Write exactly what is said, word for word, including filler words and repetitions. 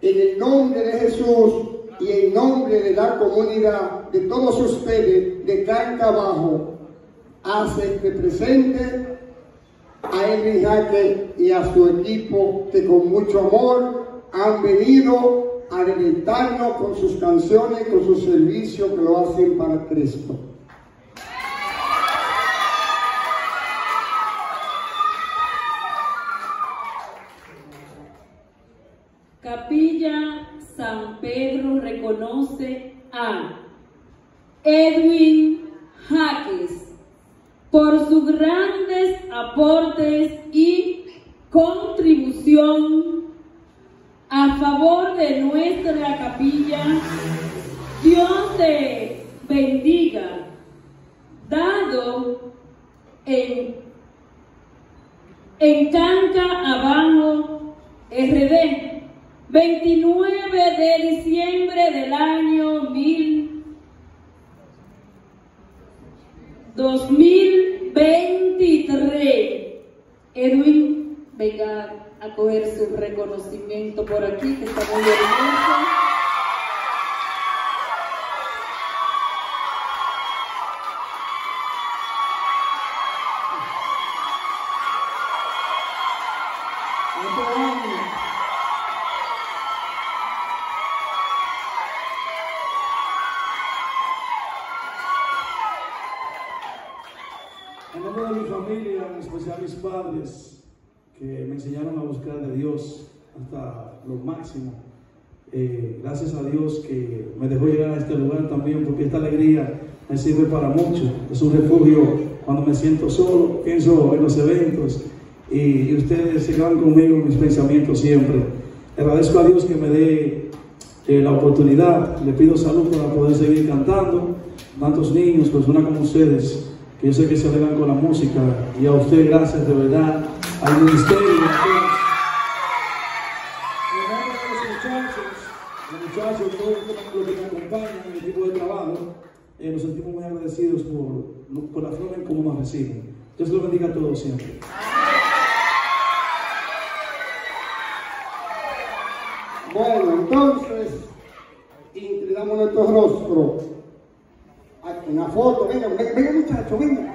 En el nombre de Jesús y en nombre de la comunidad, de todos ustedes de Cancabajo, hace este presente a Edwin Jaque y a su equipo que con mucho amor han venido a deleitarnos con sus canciones, con su servicio que lo hacen para Cristo. Capilla San Pedro reconoce a Edwin Jaques por sus grandes aportes y contribución a favor de nuestra capilla. Dios te bendiga, dado en, en Canca Abajo R D. veintinueve de diciembre del año dos mil veintitrés. Edwin, venga a coger su reconocimiento por aquí, que está muy hermoso. En nombre de mi familia, en especial mis padres, que me enseñaron a buscar de Dios hasta lo máximo. Eh, gracias a Dios que me dejó llegar a este lugar también, porque esta alegría me sirve para mucho. Es un refugio cuando me siento solo, pienso en los eventos y, y ustedes se quedan conmigo en mis pensamientos siempre. Agradezco a Dios que me dé eh, la oportunidad. Le pido salud para poder seguir cantando. Tantos niños, personas como ustedes, que yo sé que se alegan con la música, y a usted gracias de verdad, al ministerio, a todos. En nombre de los muchachos, los muchachos, todos los que me acompañan en el equipo de trabajo, eh, nos sentimos muy agradecidos por, por la forma en cómo nos reciben. Dios los bendiga a todos siempre. Bueno, entonces, inclinamos nuestro rostro. Una foto, venga, venga, venga muchachos, venga.